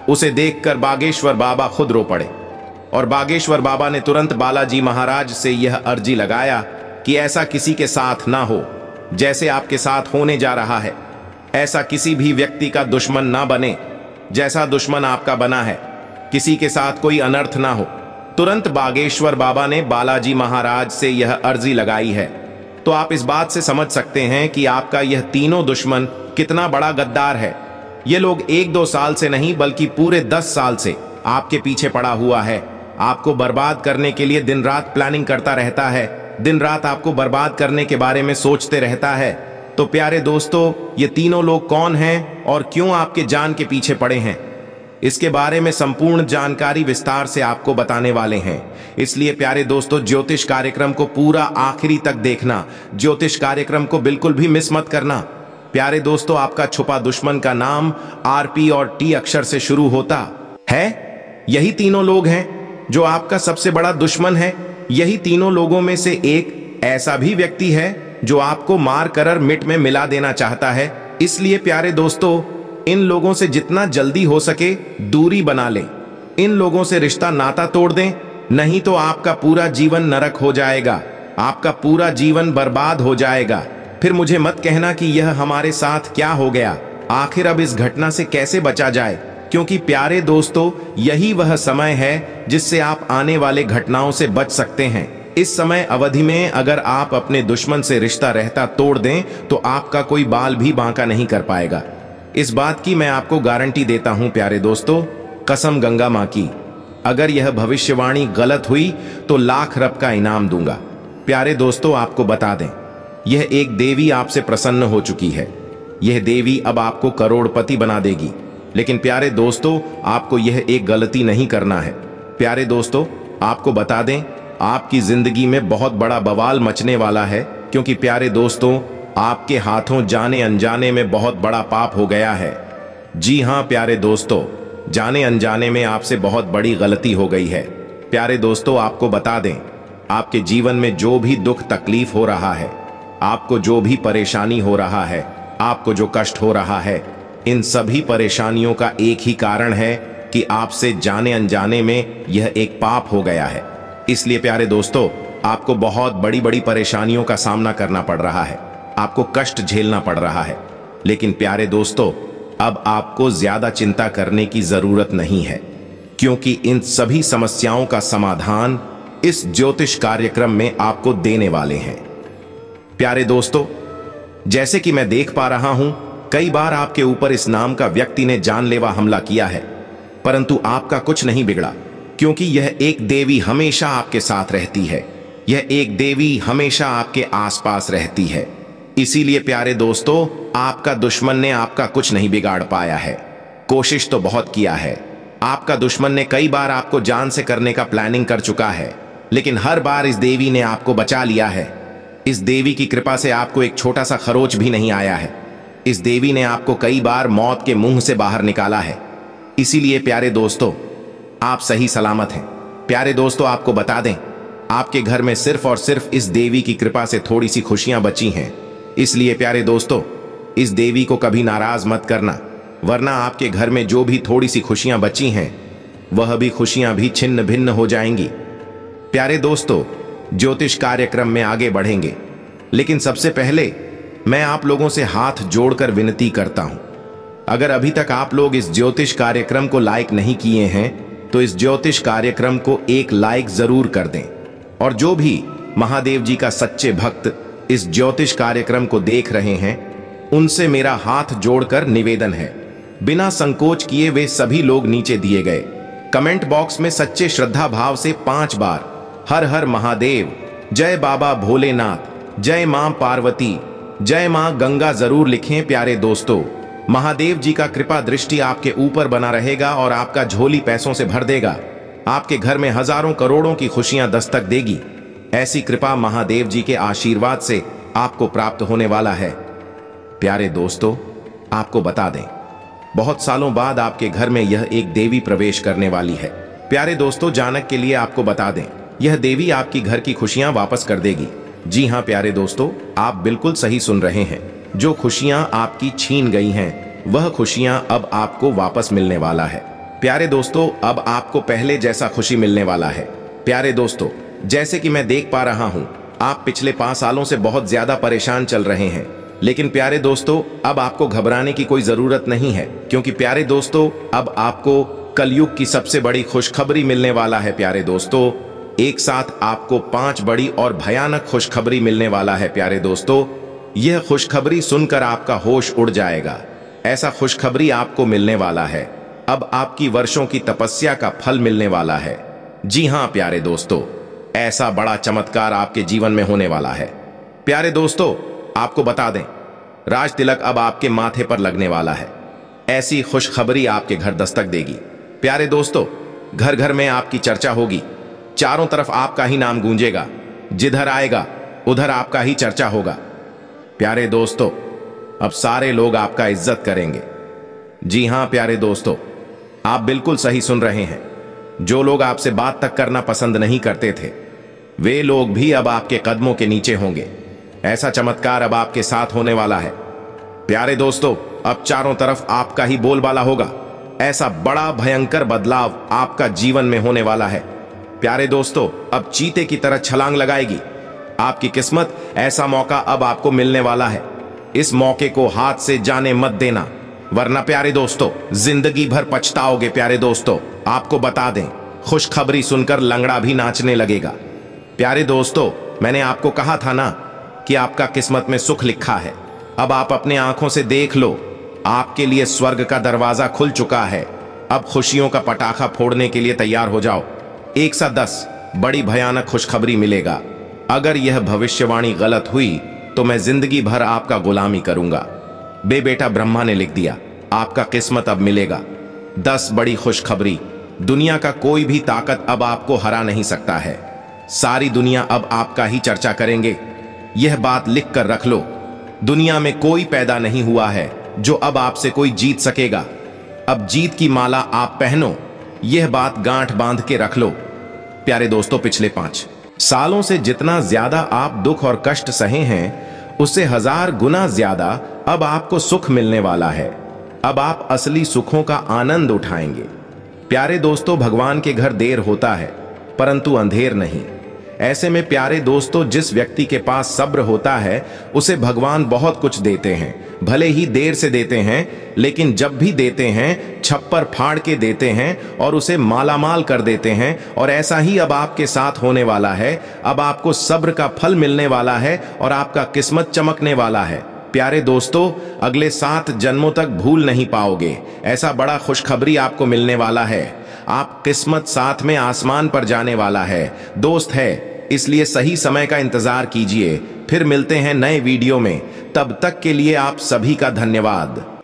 उसे देखकर बागेश्वर बाबा खुद रो पड़े और बागेश्वर बाबा ने तुरंत बालाजी महाराज से यह अर्जी लगाया कि ऐसा किसी के साथ ना हो जैसे आपके साथ होने जा रहा है। ऐसा किसी भी व्यक्ति का दुश्मन ना बने जैसा दुश्मन आपका बना है। किसी के साथ कोई अनर्थ ना हो। तुरंत बागेश्वर बाबा ने बालाजी महाराज से यह अर्जी लगाई है। तो आप इस बात से समझ सकते हैं कि आपका यह तीनों दुश्मन कितना बड़ा गद्दार है। ये लोग 1-2 साल से नहीं बल्कि पूरे 10 साल से आपके पीछे पड़ा हुआ है। आपको बर्बाद करने के लिए दिन रात प्लानिंग करता रहता है, दिन रात आपको बर्बाद करने के बारे में सोचते रहता है। तो प्यारे दोस्तों, ये तीनों लोग कौन हैं और क्यों आपके जान के पीछे पड़े हैं, इसके बारे में संपूर्ण जानकारी विस्तार से आपको बताने वाले हैं। इसलिए प्यारे दोस्तों, ज्योतिष कार्यक्रम को पूरा आखिरी तक देखना। ज्योतिष कार्यक्रम को बिल्कुल भी मिस मत करना। प्यारे दोस्तों, आपका छुपा दुश्मन का नाम RP और T अक्षर से शुरू होता है। यही तीनों लोग हैं जो आपका सबसे बड़ा दुश्मन है। यही तीनों लोगों में से एक ऐसा भी व्यक्ति है जो आपको मार कर मिट में मिला देना चाहता है। इसलिए प्यारे दोस्तों, इन लोगों से जितना जल्दी हो सके दूरी बना लें। इन लोगों से रिश्ता नाता तोड़ दें, नहीं तो आपका पूरा जीवन नरक हो जाएगा, आपका पूरा जीवन बर्बाद हो जाएगा। फिर मुझे मत कहना कि यह हमारे साथ क्या हो गया, आखिर अब इस घटना से कैसे बचा जाए, क्योंकि प्यारे दोस्तों, यही वह समय है जिससे आप आने वाले घटनाओं से बच सकते हैं। इस समय अवधि में अगर आप अपने दुश्मन से रिश्ता रहता तोड़ दें तो आपका कोई बाल भी बांका नहीं कर पाएगा। इस बात की मैं आपको गारंटी देता हूं प्यारे दोस्तों, कसम गंगा मां की। अगर यह भविष्यवाणी गलत हुई तो लाख रब का इनाम दूंगा। प्यारे दोस्तों, आपको बता दें, यह एक देवी आपसे प्रसन्न हो चुकी है। यह देवी अब आपको करोड़पति बना देगी। लेकिन प्यारे दोस्तों, आपको यह एक गलती नहीं करना है। प्यारे दोस्तों, आपको बता दें, आपकी जिंदगी में बहुत बड़ा बवाल मचने वाला है, क्योंकि प्यारे दोस्तों, आपके हाथों जाने अनजाने में बहुत बड़ा पाप हो गया है। जी हां प्यारे दोस्तों, जाने अनजाने में आपसे बहुत बड़ी गलती हो गई है। प्यारे दोस्तों, आपको बता दें, आपके जीवन में जो भी दुख तकलीफ हो रहा है, आपको जो भी परेशानी हो रहा है, आपको जो कष्ट हो रहा है, इन सभी परेशानियों का एक ही कारण है कि आपसे जाने अनजाने में यह एक पाप हो गया है। इसलिए प्यारे दोस्तों, आपको बहुत बड़ी बड़ी परेशानियों का सामना करना पड़ रहा है, आपको कष्ट झेलना पड़ रहा है। लेकिन प्यारे दोस्तों, अब आपको ज्यादा चिंता करने की जरूरत नहीं है, क्योंकि इन सभी समस्याओं का समाधान इस ज्योतिष कार्यक्रम में आपको देने वाले हैं। प्यारे दोस्तों, जैसे कि मैं देख पा रहा हूं, कई बार आपके ऊपर इस नाम का व्यक्ति ने जानलेवा हमला किया है, परंतु आपका कुछ नहीं बिगड़ा, क्योंकि यह एक देवी हमेशा आपके साथ रहती है। यह एक देवी हमेशा आपके आसपास रहती है। इसीलिए प्यारे दोस्तों, आपका दुश्मन ने आपका कुछ नहीं बिगाड़ पाया है। कोशिश तो बहुत किया है। आपका दुश्मन ने कई बार आपको जान से करने का प्लानिंग कर चुका है, लेकिन हर बार इस देवी ने आपको बचा लिया है। इस देवी की कृपा से आपको एक छोटा सा खरोच भी नहीं आया है। इस देवी ने आपको कई बार मौत के मुंह से बाहर निकाला है। इसीलिए प्यारे दोस्तों, आप सही सलामत हैं। प्यारे दोस्तों, आपको बता दें, आपके घर में सिर्फ और सिर्फ इस देवी की कृपा से थोड़ी सी खुशियां बची हैं। इसलिए प्यारे दोस्तों, इस देवी को कभी नाराज मत करना, वरना आपके घर में जो भी थोड़ी सी खुशियां बची हैं, वह भी खुशियां भी छिन्न भिन्न हो जाएंगी। प्यारे दोस्तों, ज्योतिष कार्यक्रम में आगे बढ़ेंगे, लेकिन सबसे पहले मैं आप लोगों से हाथ जोड़कर विनती करता हूं, अगर अभी तक आप लोग इस ज्योतिष कार्यक्रम को लाइक नहीं किए हैं तो इस ज्योतिष कार्यक्रम को एक लाइक जरूर कर दें। और जो भी महादेव जी का सच्चे भक्त इस ज्योतिष कार्यक्रम को देख रहे हैं, उनसे मेरा हाथ जोड़कर निवेदन है, बिना संकोच किए वे सभी लोग नीचे दिए गए कमेंट बॉक्स में सच्चे श्रद्धा भाव से 5 बार हर हर महादेव, जय बाबा भोलेनाथ, जय मां पार्वती, जय मां गंगा जरूर लिखें। प्यारे दोस्तों, महादेव जी का कृपा दृष्टि आपके ऊपर बना रहेगा और आपका झोली पैसों से भर देगा। आपके घर में हजारों करोड़ों की खुशियां दस्तक देगी। ऐसी कृपा महादेव जी के आशीर्वाद से आपको प्राप्त होने वाला है। प्यारे दोस्तों, आपको बता दें, बहुत सालों बाद आपके घर में यह एक देवी प्रवेश करने वाली है। प्यारे दोस्तों, जानक के लिए आपको बता दें, यह देवी आपकी घर की खुशियां वापस कर देगी। जी हां प्यारे दोस्तों, आप बिल्कुल सही सुन रहे हैं। जो खुशियां आपकी छीन गई हैं, वह खुशियां अब आपको वापस मिलने वाला है। प्यारे दोस्तों, अब आपको पहले जैसा खुशी मिलने वाला है। प्यारे दोस्तों, जैसे कि मैं देख पा रहा हूं, आप पिछले 5 सालों से बहुत ज्यादा परेशान चल रहे हैं। लेकिन प्यारे दोस्तों, अब आपको घबराने की कोई जरूरत नहीं है, क्योंकि प्यारे दोस्तों, अब आपको कलयुग की सबसे बड़ी खुशखबरी मिलने वाला है। प्यारे दोस्तों, एक साथ आपको 5 बड़ी और भयानक खुशखबरी मिलने वाला है। प्यारे दोस्तों, यह खुशखबरी सुनकर आपका होश उड़ जाएगा। ऐसा खुशखबरी आपको मिलने वाला है। अब आपकी वर्षों की तपस्या का फल मिलने वाला है। जी हां प्यारे दोस्तों, ऐसा बड़ा चमत्कार आपके जीवन में होने वाला है। प्यारे दोस्तों, आपको बता दें, राज तिलक अब आपके माथे पर लगने वाला है। ऐसी खुशखबरी आपके घर दस्तक देगी। प्यारे दोस्तों, घर घर में आपकी चर्चा होगी। चारों तरफ आपका ही नाम गूंजेगा। जिधर आएगा उधर आपका ही चर्चा होगा। प्यारे दोस्तों, अब सारे लोग आपका इज्जत करेंगे। जी हां प्यारे दोस्तों, आप बिल्कुल सही सुन रहे हैं। जो लोग आपसे बात तक करना पसंद नहीं करते थे, वे लोग भी अब आपके कदमों के नीचे होंगे। ऐसा चमत्कार अब आपके साथ होने वाला है। प्यारे दोस्तों, अब चारों तरफ आपका ही बोलबाला होगा। ऐसा बड़ा भयंकर बदलाव आपका जीवन में होने वाला है। प्यारे दोस्तों, अब चीते की तरह छलांग लगाएगी आपकी किस्मत। ऐसा मौका अब आपको मिलने वाला है। इस मौके को हाथ से जाने मत देना, वरना प्यारे दोस्तों जिंदगी भर पछताओगे। प्यारे दोस्तों, आपको बता दें, खुशखबरी सुनकर लंगड़ा भी नाचने लगेगा। प्यारे दोस्तों, मैंने आपको कहा था ना कि आपका किस्मत में सुख लिखा है। अब आप अपने आंखों से देख लो, आपके लिए स्वर्ग का दरवाजा खुल चुका है। अब खुशियों का पटाखा फोड़ने के लिए तैयार हो जाओ। 110 बड़ी भयानक खुशखबरी मिलेगा। अगर यह भविष्यवाणी गलत हुई तो मैं जिंदगी भर आपका गुलामी करूंगा। बेटा ब्रह्मा ने लिख दिया, आपका किस्मत अब मिलेगा। 10 बड़ी खुशखबरी। दुनिया का कोई भी ताकत अब आपको हरा नहीं सकता है। सारी दुनिया अब आपका ही चर्चा करेंगे। यह बात लिख कर रख लो, दुनिया में कोई पैदा नहीं हुआ है जो अब आपसे कोई जीत सकेगा। अब जीत की माला आप पहनो, यह बात गांठ बांध के रख लो। प्यारे दोस्तों, पिछले 5 सालों से जितना ज्यादा आप दुख और कष्ट सहे हैं, उससे 1000 गुना ज्यादा अब आपको सुख मिलने वाला है। अब आप असली सुखों का आनंद उठाएंगे। प्यारे दोस्तों, भगवान के घर देर होता है परंतु अंधेर नहीं। ऐसे में प्यारे दोस्तों, जिस व्यक्ति के पास सब्र होता है उसे भगवान बहुत कुछ देते हैं। भले ही देर से देते हैं, लेकिन जब भी देते हैं छप्पर फाड़ के देते हैं और उसे मालामाल कर देते हैं। और ऐसा ही अब आपके साथ होने वाला है। अब आपको सब्र का फल मिलने वाला है और आपका किस्मत चमकने वाला है। प्यारे दोस्तों, अगले 7 जन्मों तक भूल नहीं पाओगे। ऐसा बड़ा खुशखबरी आपको मिलने वाला है। आप किस्मत साथ में आसमान पर जाने वाला है। दोस्त है, इसलिए सही समय का इंतजार कीजिए। फिर मिलते हैं नए वीडियो में। तब तक के लिए आप सभी का धन्यवाद।